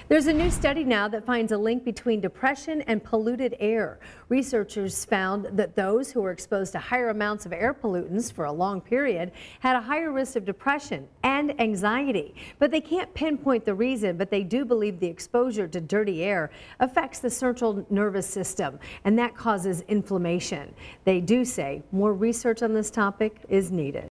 There's a new study now that finds a link between depression and polluted air. Researchers found that those who were exposed to higher amounts of air pollutants for a long period had a higher risk of depression and anxiety. But they can't pinpoint the reason, but they do believe the exposure to dirty air affects the central nervous system, and that causes inflammation. They do say more research on this topic is needed.